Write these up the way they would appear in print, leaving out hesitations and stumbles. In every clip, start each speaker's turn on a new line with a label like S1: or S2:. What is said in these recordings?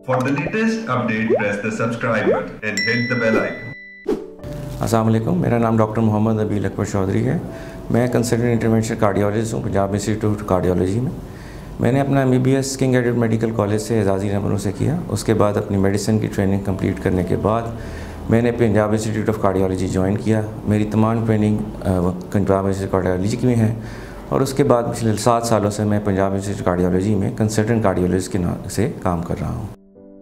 S1: For the latest update, press the subscribe button and hit the bell icon.
S2: अस्सलाम वालेकुम, मेरा नाम doctor Mohammad Abeel Akbar Chaudhry है। मैं कंसल्टेंट इंटरवेंशन कार्डियोलॉजिस्ट हूँ पंजाब इंस्टीट्यूट कार्डियोलॉजी में। मैंने अपना MBBS king Edward medical college से एजाज़ी नंबरों से किया। उसके बाद अपनी मेडिसिन की ट्रेनिंग कंप्लीट करने के बाद मैंने Punjab institute of cardiology join किया। मेरी तमाम ट्रेनिंग पंजाब इंस्टीट्यूट कार्डियोलॉजी की है और उसके बाद पिछले 7 सालों से मैं पंजाब इंस्टीट्यूट कार्डियोलॉजी में कंसल्टेंट कार्डियोलॉजिस्ट के नाम से काम कर रहा हूँ।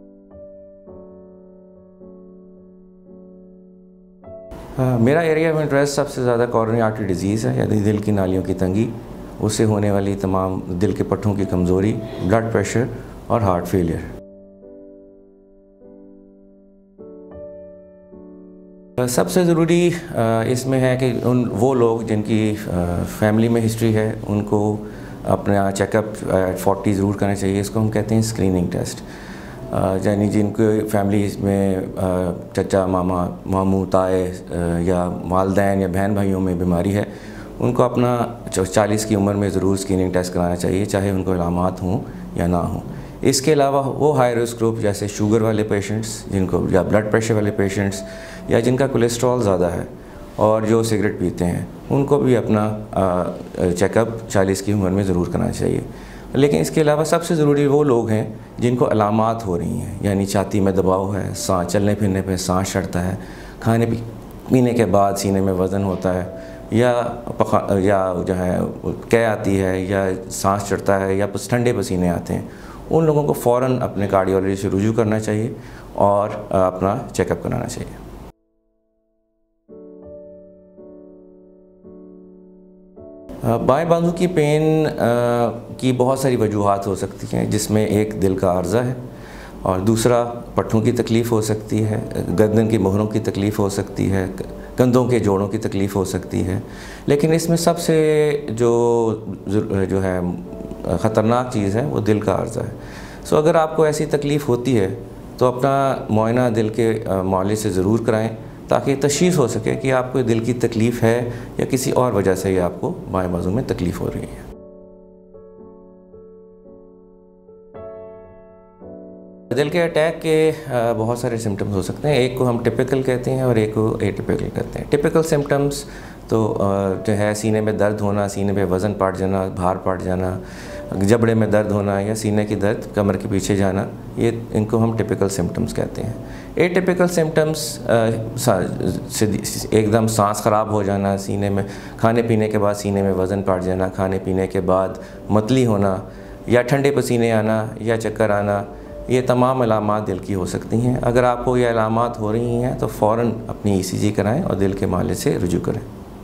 S2: मेरा एरिया ऑफ इंटरेस्ट सबसे ज़्यादा कॉरोनरी आर्टरी डिजीज़ है, यानी दिल की नालियों की तंगी, उससे होने वाली तमाम दिल के पट्टों की कमज़ोरी, ब्लड प्रेशर और हार्ट फेलियर। सबसे ज़रूरी इसमें है कि वो लोग जिनकी फैमिली में हिस्ट्री है उनको अपना चेकअप 40 ज़रूर करना चाहिए। इसको हम कहते हैं स्क्रीनिंग टेस्ट। यानी जिनके फैमिली में चचा मामा मामू ताए या वालदैन या बहन भाइयों में बीमारी है, उनको अपना 40 की उम्र में ज़रूर स्क्रीनिंग टेस्ट कराना चाहिए, चाहे उनको अलामात हों या ना हों। इसके अलावा वो हाई रिस्क ग्रुप जैसे शुगर वाले पेशेंट्स जिनको, या ब्लड प्रेशर वाले पेशेंट्स, या जिनका कोलेस्ट्रॉल ज़्यादा है और जो सिगरेट पीते हैं, उनको भी अपना चेकअप 40 की उम्र में ज़रूर कराना चाहिए। लेकिन इसके अलावा सबसे ज़रूरी वो लोग हैं जिनको अलामात हो रही हैं, यानी छाती में दबाव है, सांस चलने फिरने पे सांस चढ़ता है, खाने पीने के बाद सीने में वज़न होता है, या जो है कै आती है, या सांस चढ़ता है, या ठंडे पसीने आते हैं, उन लोगों को फ़ौरन अपने कार्डियोलॉजी से रुजू करना चाहिए और अपना चेकअप कराना चाहिए। बाएं बाजू की पेन की बहुत सारी वजूहात हो सकती हैं, जिसमें एक दिल का अर्ज़ा है और दूसरा पट्टों की तकलीफ़ हो सकती है, गर्दन की मोहरों की तकलीफ़ हो सकती है, कंधों के जोड़ों की तकलीफ़ हो सकती है। लेकिन इसमें सबसे जो है ख़तरनाक चीज़ है वो दिल का अर्ज़ा है। सो अगर आपको ऐसी तकलीफ़ होती है तो अपना मुआयना दिल के मुआलिज से ज़रूर कराएं, ताकि तशख़ीस हो सके कि आपको दिल की तकलीफ़ है या किसी और वजह से ही आपको बाएं बाजू में तकलीफ़ हो रही है। दिल के अटैक के बहुत सारे सिम्टम्स हो सकते हैं। एक को हम टिपिकल कहते हैं और एक को एटिपिकल कहते हैं। टिपिकल सिम्टम्स तो जो है सीने में दर्द होना, सीने पे वज़न पड़ जाना, भार पड़ जाना, जबड़े में दर्द होना या सीने की दर्द कमर के पीछे जाना, ये इनको हम टिपिकल सिम्टम्स कहते हैं। एटिपिकल सिम्टम्स एकदम सांस ख़राब हो जाना, सीने में खाने पीने के बाद सीने में वज़न पड़ जाना, खाने पीने के बाद मतली होना, या ठंडे पसीने आना या चक्कर आना, ये तमाम अलामात दिल की हो सकती हैं। अगर आपको ये अलामात हो रही हैं तो फ़ौरन अपनी ECG कराएं और दिल के मालिज से रुजू करें।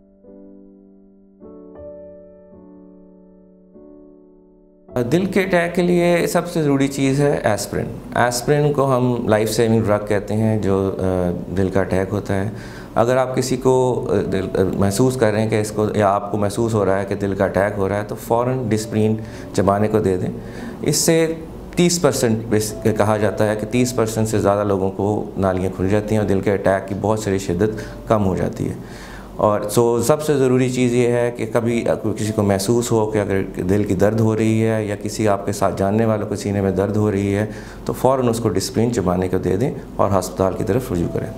S2: दिल के अटैक के लिए सबसे ज़रूरी चीज़ है एस्पिरिन। एस्पिरिन को हम लाइफ सेविंग ड्रग कहते हैं जो दिल का अटैक होता है। अगर आप किसी को महसूस कर रहे हैं कि इसको, या आपको महसूस हो रहा है कि दिल का अटैक हो रहा है, तो फ़ौरन डिस्प्रिन चबाने को दे दें। इससे 30% कहा जाता है कि 30% से ज़्यादा लोगों को नालियाँ खुल जाती हैं और दिल के अटैक की बहुत सारी शिद्दत कम हो जाती है। और सबसे ज़रूरी चीज़ ये है कि कभी किसी को महसूस हो कि अगर दिल की दर्द हो रही है या किसी आपके साथ जानने वालों को सीने में दर्द हो रही है, तो फ़ौरन उसको डिस्प्रिन चबाने को दे दें और अस्पताल की तरफ रुजू करें।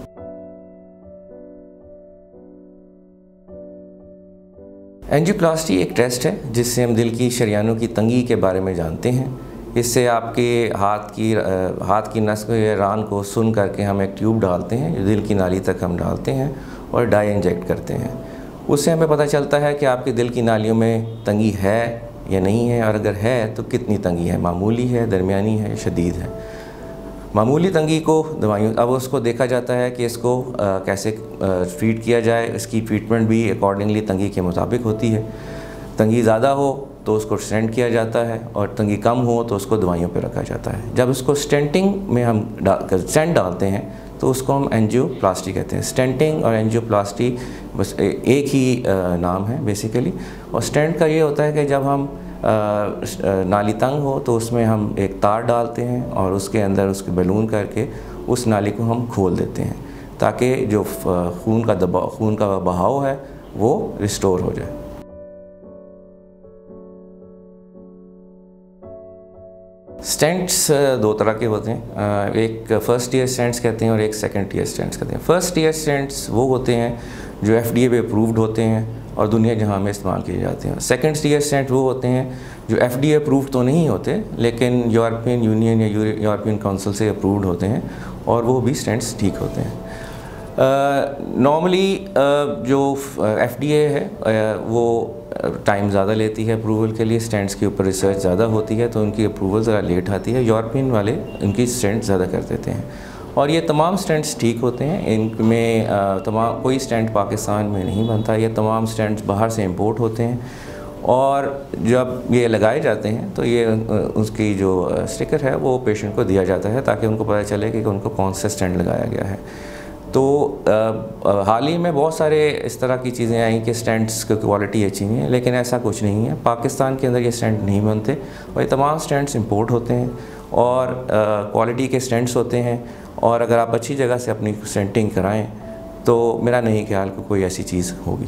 S2: एंजियोप्लास्टी एक टेस्ट है जिससे हम दिल की शरियानों की तंगी के बारे में जानते हैं। इससे आपके हाथ की नस या रान को सुन करके हम एक ट्यूब डालते हैं, जो दिल की नाली तक हम डालते हैं और डाई इंजेक्ट करते हैं। उससे हमें पता चलता है कि आपके दिल की नालियों में तंगी है या नहीं है, और अगर है तो कितनी तंगी है, मामूली है, दरमियानी है, शदीद है। मामूली तंगी को दवाइयों, अब उसको देखा जाता है कि इसको कैसे ट्रीट किया जाए। इसकी ट्रीटमेंट भी अकॉर्डिंगली तंगी के मुताबिक होती है। तंगी ज़्यादा हो तो उसको स्टेंट किया जाता है और तंगी कम हो तो उसको दवाइयों पर रखा जाता है। जब उसको स्टेंटिंग में हम स्टेंट डालते हैं तो उसको हम एंजियोप्लास्टी कहते हैं। स्टेंटिंग और एंजियोप्लास्टी बस एक ही नाम है बेसिकली। और स्टेंट का ये होता है कि जब हम नाली तंग हो तो उसमें हम एक तार डालते हैं और उसके अंदर उसके बैलून करके उस नाली को हम खोल देते हैं, ताकि जो खून का बहाव है वो रिस्टोर हो जाए। स्टेंट्स दो तरह के होते हैं, एक फर्स्ट ईयर स्टेंट्स कहते हैं और एक सेकंड ईयर स्टेंट्स कहते हैं। फर्स्ट ईयर स्टेंट्स वो होते हैं जो FDA पे अप्रूव्ड होते हैं और दुनिया जहां में इस्तेमाल किए जाते हैं। सेकंड ईयर स्टेंट वो होते हैं जो FDA अप्रूव्ड तो नहीं होते लेकिन यूरोपियन यूनियन या यूरोपियन काउंसिल से अप्रूव्ड होते हैं और वो भी स्टेंट्स ठीक होते हैं। नॉर्मली जो FDA है वो टाइम ज़्यादा लेती है अप्रूवल के लिए, स्टेंट्स के ऊपर रिसर्च ज़्यादा होती है तो उनकी अप्रूवल ज़रा लेट आती है। यूरोपियन वाले उनकी स्टेंट ज़्यादा कर देते हैं और ये तमाम स्टेंट्स ठीक होते हैं। इनमें तमाम कोई स्टेंट पाकिस्तान में नहीं बनता, ये तमाम स्टेंट्स बाहर से इंपोर्ट होते हैं और जब ये लगाए जाते हैं तो ये उसकी जो स्टिकर है वो पेशेंट को दिया जाता है ताकि उनको पता चले कि उनको कौन सा स्टेंट लगाया गया है। तो हाल ही में बहुत सारे इस तरह की चीज़ें आई कि स्टेंट्स की क्वालिटी अच्छी नहीं है, लेकिन ऐसा कुछ नहीं है। पाकिस्तान के अंदर ये स्टेंट नहीं बनते और ये तमाम स्टेंट्स इंपोर्ट होते हैं और क्वालिटी के स्टेंट्स होते हैं और अगर आप अच्छी जगह से अपनी स्टेंटिंग कराएं तो मेरा नहीं ख्याल कि कोई ऐसी चीज़ होगी।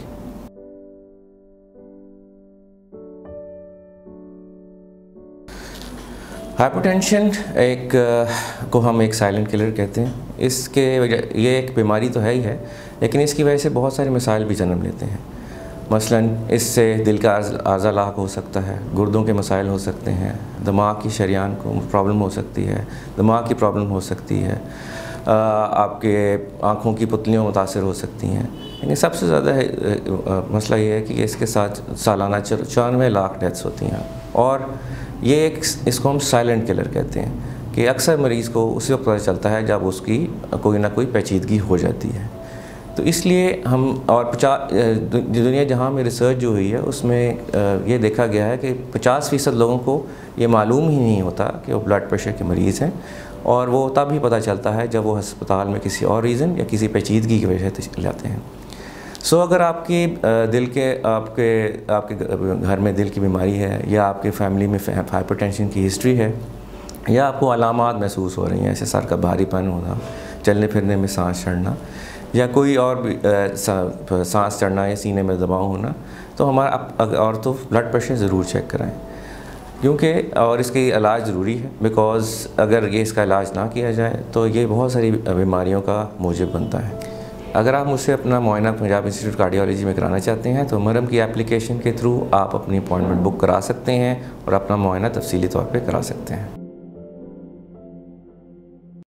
S2: हाइपरटेंशन को हम एक साइलेंट किलर कहते हैं। इसके वजह ये एक बीमारी तो है ही है लेकिन इसकी वजह से बहुत सारे मसाइल भी जन्म लेते हैं। मसलन इससे दिल का आज़ा लाक हो सकता है, गुर्दों के मसाइल हो सकते हैं, दिमाग की शरियान को प्रॉब्लम हो सकती है, दिमाग की प्रॉब्लम हो सकती है, आपके आँखों की पुतलियाँ मुतासर हो सकती हैं। लेकिन सबसे ज़्यादा मसला ये है कि इसके साथ सालाना 94 लाख डेथ्स होती हैं और ये इसको हम साइलेंट किलर कहते हैं कि अक्सर मरीज़ को उस वक्त पता चलता है जब उसकी कोई ना कोई पेचीदगी हो जाती है। तो इसलिए हम और दुनिया जहाँ में रिसर्च जो हुई है उसमें ये देखा गया है कि 50% लोगों को ये मालूम ही नहीं होता कि वो ब्लड प्रेशर के मरीज़ हैं और वो तब ही पता चलता है जब वो अस्पताल में किसी और रीज़न या किसी पेचीदगी की वजह से जाते हैं। सो अगर आपकी आपके घर में दिल की बीमारी है या आपके फैमिली में हाइपरटेंशन की हिस्ट्री है या आपको अलामात महसूस हो रही हैं, ऐसे सर का भारीपन होना, चलने फिरने में सांस चढ़ना या कोई और भी सांस चढ़ना या सीने में दबाव होना, तो और तो ब्लड प्रेशर ज़रूर चेक कराएं क्योंकि और इसकी इलाज ज़रूरी है। बिकॉज़ अगर ये इसका इलाज ना किया जाए तो ये बहुत सारी बीमारियों का मूजब बनता है। अगर आप मुझसे अपना मुआयना पंजाब इंस्टीट्यूट कार्डियोलॉजी में कराना चाहते हैं तो मरहम की एप्लीकेशन के थ्रू आप अपनी अपॉइंटमेंट बुक करा सकते हैं और अपना मुआयना तफसीली तौर पे करा सकते हैं।